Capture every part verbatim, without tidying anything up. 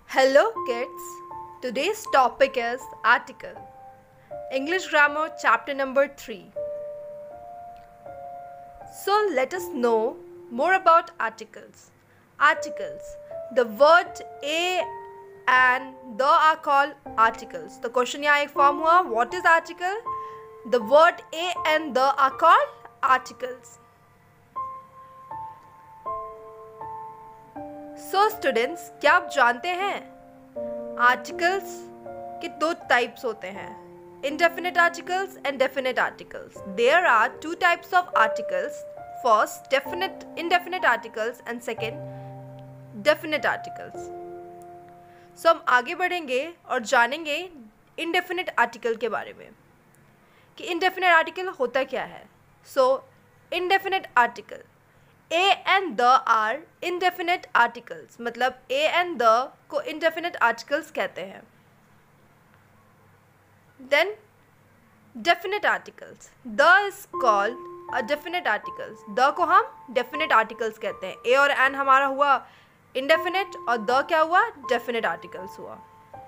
Hello kids, today's topic is article. English grammar chapter number three. So let us know more about articles. Articles. The word a and the are called articles. The question यहाँ एक form हुआ, what is article? The word a and the are called articles. So students, क्या आप जानते हैं articles के दो types होते हैं, indefinite articles and definite articles. There are two types of articles. First definite indefinite articles and second definite articles. So हम आगे बढ़ेंगे और जानेंगे इंडेफिनिट आर्टिकल के बारे में कि इंडेफिनिट आर्टिकल होता क्या है. So indefinite article, A and the are indefinite articles. मतलब A and the को indefinite articles कहते हैं. Then definite articles. The is called a definite articles. The को हम definite articles कहते हैं. A और an हमारा हुआ indefinite और the क्या हुआ definite articles हुआ.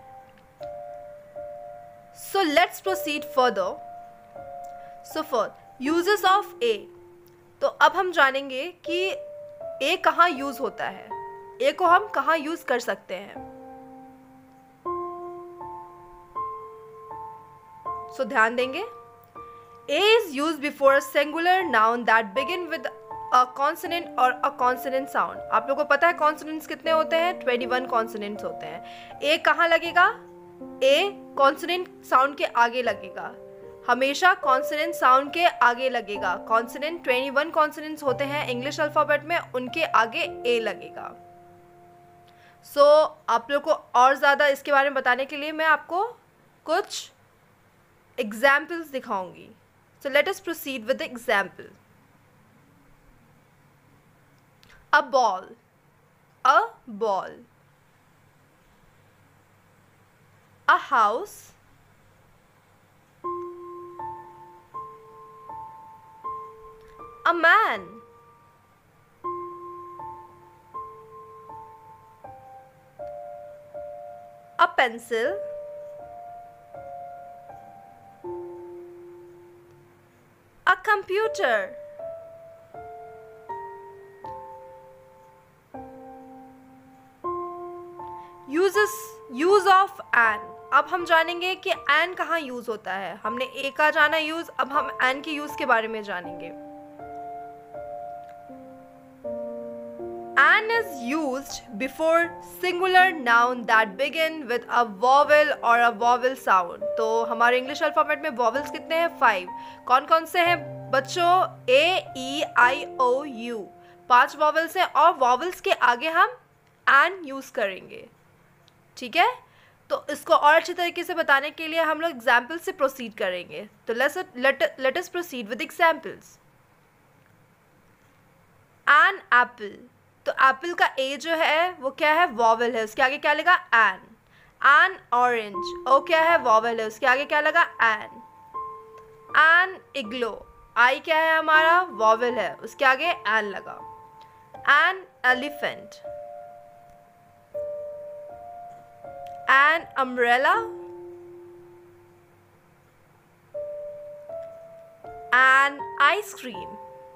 So let's proceed further. So for uses of A. तो अब हम जानेंगे कि ए कहाँ यूज़ होता है, ए को हम कहाँ यूज़ कर सकते हैं. सो so, ध्यान देंगे. A is use before a singular noun that begin with a consonant और अ कॉन्सोनेंट साउंड. आप लोगों को पता है कॉन्सोनेंट्स कितने होते हैं? इक्कीस कॉन्सोनेंट्स होते हैं. ए कहाँ लगेगा? ए कॉन्सोनेंट साउंड के आगे लगेगा, हमेशा कॉन्सोनेंट साउंड के आगे लगेगा. कॉन्सोनेंट इक्कीस कॉन्सोनेंट्स होते हैं इंग्लिश अल्फ़ाबेट में, उनके आगे ए लगेगा. सो so, आप लोग को और ज़्यादा इसके बारे में बताने के लिए मैं आपको कुछ एग्जाम्पल्स दिखाऊंगी. So let us proceed with the example. A ball, a ball. A house, a man. A pencil. A computer. Uses use of an. अब हम जानेंगे कि an कहाँ यूज होता है. हमने a का जाना यूज, अब हम an के यूज के बारे में जानेंगे. An is used before singular noun that begin with a vowel or a vowel sound. तो हमारे इंग्लिश अल्फ़ाबेट में vowels कितने हैं? फाइव. कौन कौन से हैं बच्चों? A, E, I, O, U. पांच vowels हैं और vowels के आगे हम an यूज़ करेंगे. ठीक है, तो इसको और अच्छे तरीके से बताने के लिए हम लोग एग्जाम्पल से प्रोसीड करेंगे. तो let us proceed with examples. An apple. तो एप्पल का ए जो है वो क्या है? वॉवल है, उसके आगे क्या लगा? एन. एन ऑरेंज, ओ क्या है? वॉवल है, उसके आगे क्या लगा? एन. एन इग्लो, आई क्या है हमारा? वॉवल है, उसके आगे एन लगा. An elephant. An umbrella. An ice cream.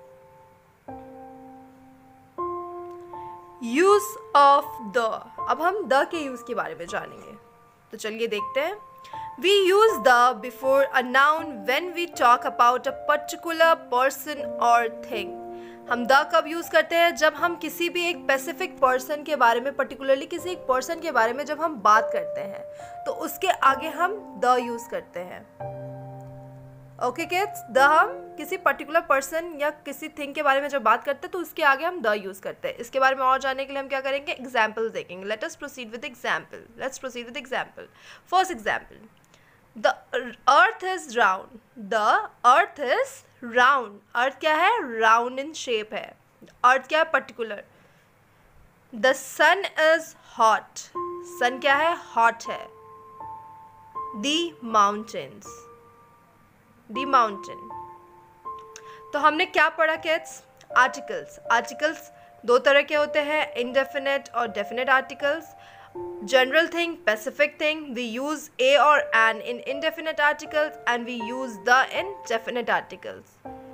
Use of the. अब हम द के यूज के बारे में जानेंगे, तो चलिए देखते हैं. We use the before a noun when we talk about a particular person और थिंग. हम द कब यूज करते हैं? जब हम किसी भी एक स्पेसिफिक पर्सन के बारे में, पर्टिकुलरली किसी एक पर्सन के बारे में जब हम बात करते हैं तो उसके आगे हम द यूज करते हैं. ओके किड्स, द हम किसी पर्टिकुलर पर्सन या किसी थिंग के बारे में जब बात करते हैं तो उसके आगे हम द यूज़ करते हैं. इसके बारे में और जानने के लिए हम क्या करेंगे? एग्जाम्पल्स देखेंगे. Let us proceed with example. Let's proceed with example. First example. The earth is round. The earth is round. Earth क्या है? राउंड इन शेप है. अर्थ क्या है? Particular. The sun is hot. Sun क्या है? Hot है. The mountains. The mountain. तो हमने क्या पढ़ा किड्स? आर्टिकल्स. आर्टिकल्स दो तरह के होते हैं, इंडेफिनेट और definite articles. general thing, specific thing. We use a or an in indefinite articles and we use the in definite articles.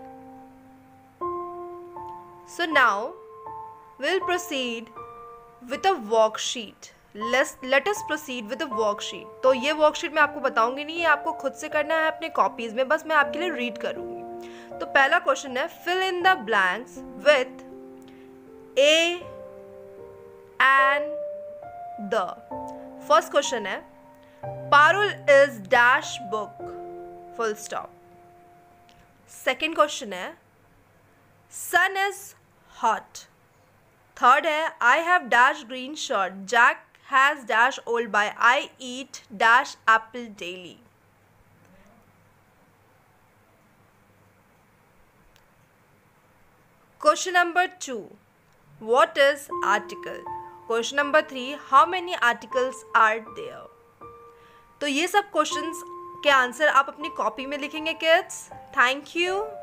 So now we'll proceed with a worksheet. Let's let us proceed with a worksheet. तो ये worksheet मैं आपको बताऊंगी नहीं, ये आपको खुद से करना है अपने कॉपीज में, बस मैं आपके लिए रीड करूंगी. तो पहला क्वेश्चन है fill in the blanks with a and the. First question है Parul is dash book full stop. Second question है सन इज हॉट. थर्ड है I have dash green shirt, Jack has dash old boy, I eat dash apple daily. Question number two what is article. Question number three how many articles are there. तो ये सब questions के answer आप अपनी copy में लिखेंगे kids. Thank you.